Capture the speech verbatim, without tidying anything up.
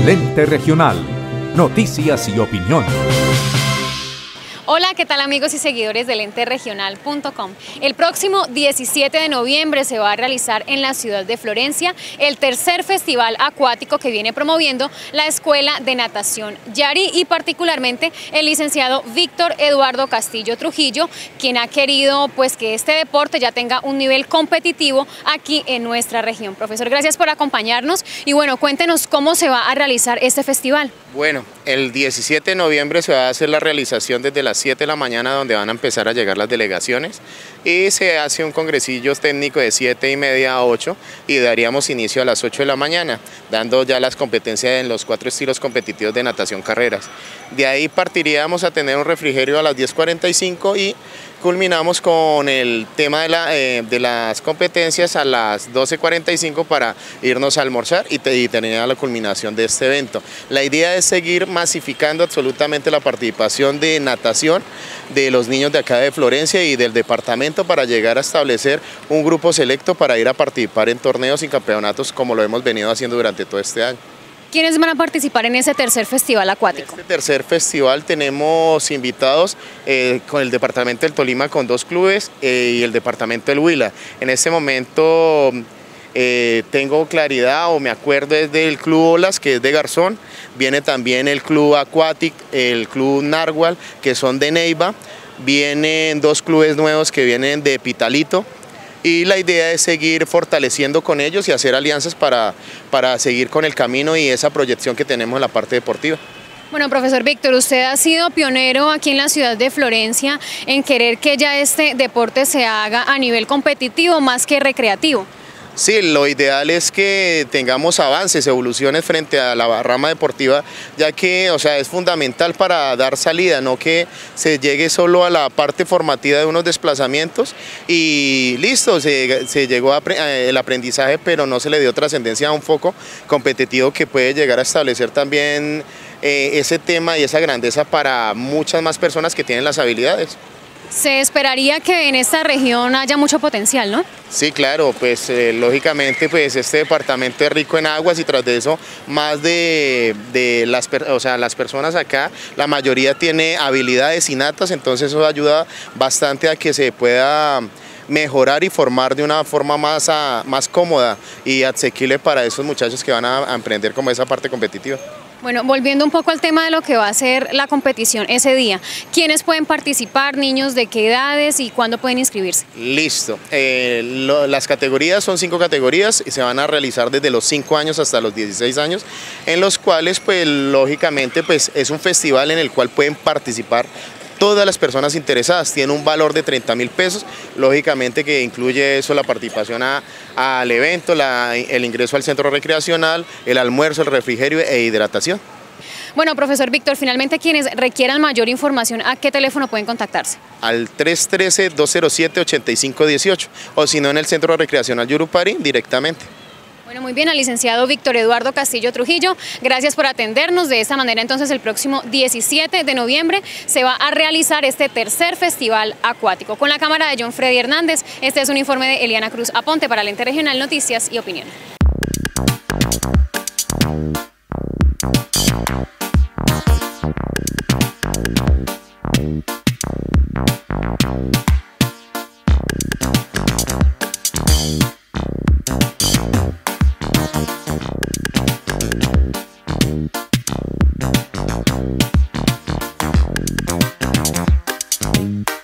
Lente Regional. Noticias y opinión. Hola, ¿qué tal amigos y seguidores de lente regional punto com? El próximo diecisiete de noviembre se va a realizar en la ciudad de Florencia el tercer festival acuático que viene promoviendo la Escuela de Natación Yari y particularmente el licenciado Víctor Eduardo Castillo Trujillo, quien ha querido pues que este deporte ya tenga un nivel competitivo aquí en nuestra región. Profesor, gracias por acompañarnos y bueno, cuéntenos cómo se va a realizar este festival. Bueno, el diecisiete de noviembre se va a hacer la realización desde las siete de la mañana, donde van a empezar a llegar las delegaciones, y se hace un congresillo técnico de siete y media a ocho y daríamos inicio a las ocho de la mañana, dando ya las competencias en los cuatro estilos competitivos de natación carreras. De ahí partiríamos a tener un refrigerio a las diez cuarenta y cinco y culminamos con el tema de, la, eh, de las competencias a las doce cuarenta y cinco para irnos a almorzar y, te, y tener la culminación de este evento. La idea es seguir masificando absolutamente la participación de natación de los niños de acá de Florencia y del departamento para llegar a establecer un grupo selecto para ir a participar en torneos y campeonatos como lo hemos venido haciendo durante todo este año. ¿Quiénes van a participar en ese tercer festival acuático? En este tercer festival tenemos invitados eh, con el departamento del Tolima con dos clubes eh, y el departamento del Huila. En este momento eh, tengo claridad o me acuerdo es del club Olas, que es de Garzón, viene también el club Aquatic, el club Narwhal, que son de Neiva, vienen dos clubes nuevos que vienen de Pitalito. Y la idea es seguir fortaleciendo con ellos y hacer alianzas para, para seguir con el camino y esa proyección que tenemos en la parte deportiva. Bueno, profesor Víctor, usted ha sido pionero aquí en la ciudad de Florencia en querer que ya este deporte se haga a nivel competitivo más que recreativo. Sí, lo ideal es que tengamos avances, evoluciones frente a la rama deportiva, ya que o sea, es fundamental para dar salida, no que se llegue solo a la parte formativa de unos desplazamientos y listo, se, se llegó a el aprendizaje, pero no se le dio trascendencia a un foco competitivo que puede llegar a establecer también eh, ese tema y esa grandeza para muchas más personas que tienen las habilidades. Se esperaría que en esta región haya mucho potencial, ¿no? Sí, claro, pues eh, lógicamente pues este departamento es rico en aguas y tras de eso más de, de las, o sea, las personas acá, la mayoría tiene habilidades innatas, entonces eso ayuda bastante a que se pueda mejorar y formar de una forma más, a, más cómoda y asequible para esos muchachos que van a, a emprender como esa parte competitiva. Bueno, volviendo un poco al tema de lo que va a ser la competición ese día, ¿quiénes pueden participar, niños de qué edades y cuándo pueden inscribirse? Listo, eh, lo, las categorías son cinco categorías y se van a realizar desde los cinco años hasta los dieciséis años, en los cuales pues lógicamente pues es un festival en el cual pueden participar todas las personas interesadas, tiene un valor de treinta mil pesos, lógicamente que incluye eso la participación a, al evento, la, el ingreso al centro recreacional, el almuerzo, el refrigerio e hidratación. Bueno, profesor Víctor, finalmente quienes requieran mayor información, ¿a qué teléfono pueden contactarse? Al tres uno tres, dos cero siete, ocho cinco uno ocho o si no en el centro recreacional Yurupari directamente. Bueno, muy bien, al licenciado Víctor Eduardo Castillo Trujillo, gracias por atendernos. De esta manera, entonces, el próximo diecisiete de noviembre se va a realizar este tercer festival acuático. Con la cámara de John Freddy Hernández, este es un informe de Eliana Cruz Aponte para Lente Regional Noticias y Opinión. Thank you.